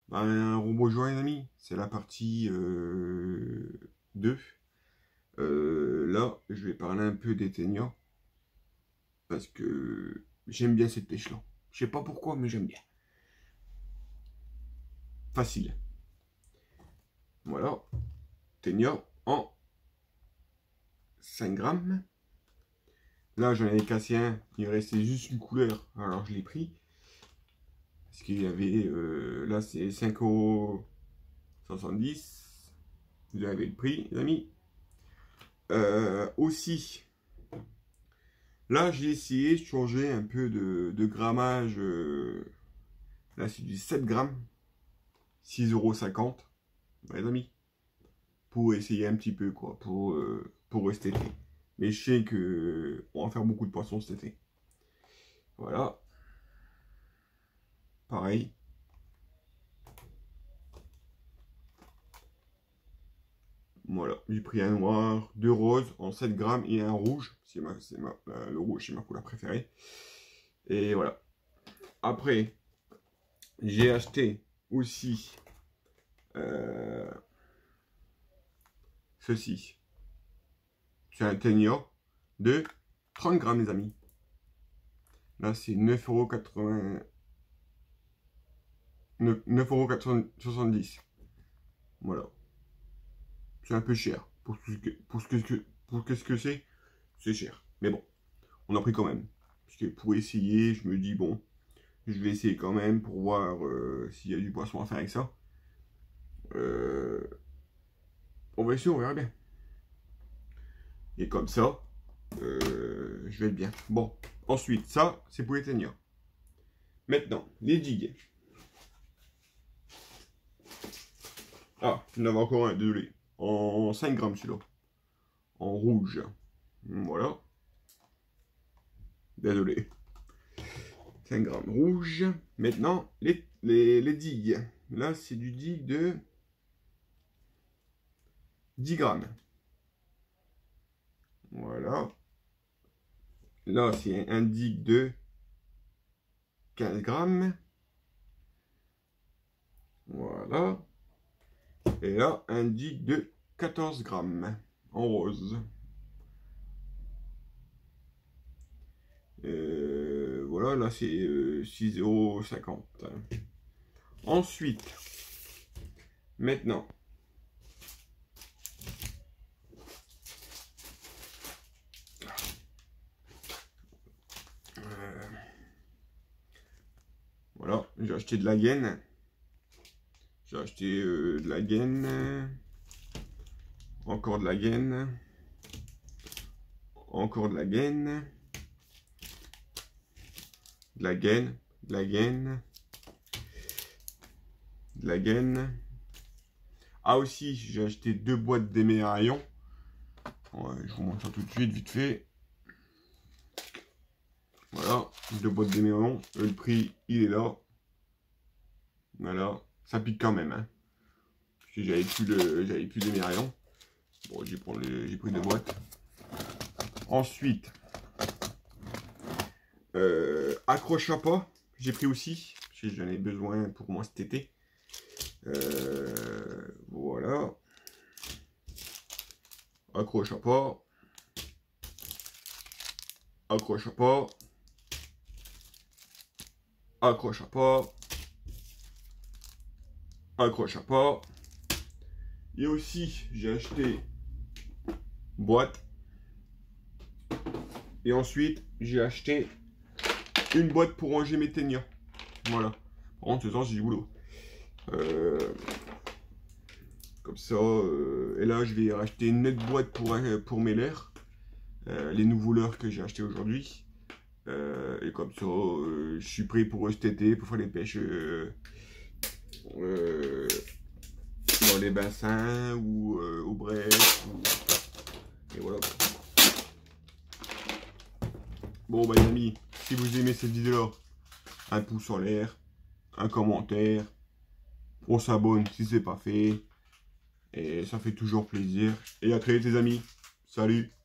Bonjour les amis, c'est la partie 2. Là, je vais parler un peu des ténias parce que j'aime bien cette pêche-là. Je sais pas pourquoi, mais j'aime bien. Facile. Voilà, ténia en 5 grammes. Là, j'en avais cassé un, il restait juste une couleur, alors je l'ai pris. Parce qu'il y avait, là c'est 5,70 €. Vous avez le prix, les amis. Aussi, là j'ai essayé de changer un peu de grammage. Là c'est du 7 grammes, 6,50 €, les amis. Pour essayer un petit peu, quoi, pour cet été. Mais je sais que on va faire beaucoup de poissons cet été. Voilà. Pareil. Voilà, j'ai pris un noir, deux roses en 7 grammes et un rouge. Le rouge, c'est ma couleur préférée. Et voilà. Après, j'ai acheté aussi ceci. C'est un ténia de 30 grammes, les amis. Là, c'est 9,80 €. 9,70 €. Voilà. C'est un peu cher. Pour ce que c'est cher. Mais bon, on a pris quand même. Parce que pour essayer, je me dis, bon, je vais essayer quand même pour voir s'il y a du poisson à faire avec ça. On va essayer, on verra bien. Et comme ça, je vais être bien. Bon, ensuite, ça, c'est pour les ténias. Maintenant, les digues. Ah, il y en avait encore un, désolé. En 5 grammes celui-là. En rouge. Voilà. Désolé. 5 grammes rouge. Maintenant, les digues. Là, c'est du digue de 10 grammes. Voilà. Là, c'est un digue de 15 grammes. Voilà. Et là, un digue de 14 grammes. En rose. Voilà, là, c'est 6,50 €. Ensuite, maintenant, voilà, j'ai acheté de la gaine. J'ai acheté de la gaine. Encore de la gaine. Encore de la gaine. De la gaine. De la gaine. De la gaine. Ah aussi, j'ai acheté 2 boîtes d'éméraillons. Ouais, je vous montre ça tout de suite, vite fait. Voilà, 2 boîtes d'éméraillons. Le prix, il est là. Voilà, ça pique quand même, hein. Parce que j'avais plus d'éméraillons. Bon, j'ai pris 2 boîtes. Ensuite, accroche à pas, j'ai pris aussi. Parce que j'en ai besoin pour moi cet été. Voilà. Accroche à pas. Accroche à pas. Accroche à pas. Accroche à pas. Et aussi, j'ai acheté boîte. Et ensuite, j'ai acheté une boîte pour ranger mes ténias. Voilà. Par contre, ce soir, j'ai du boulot. Comme ça. Et là, je vais racheter une autre boîte pour mes leurres. Les nouveaux leurres que j'ai achetés aujourd'hui. Et comme ça, je suis prêt pour cet été, pour faire les pêches dans les bassins ou au bref. Et voilà. Bon, bah les amis, si vous aimez cette vidéo-là, un pouce en l'air, un commentaire, on s'abonne si c'est pas fait. Et ça fait toujours plaisir. Et à très vite les amis. Salut!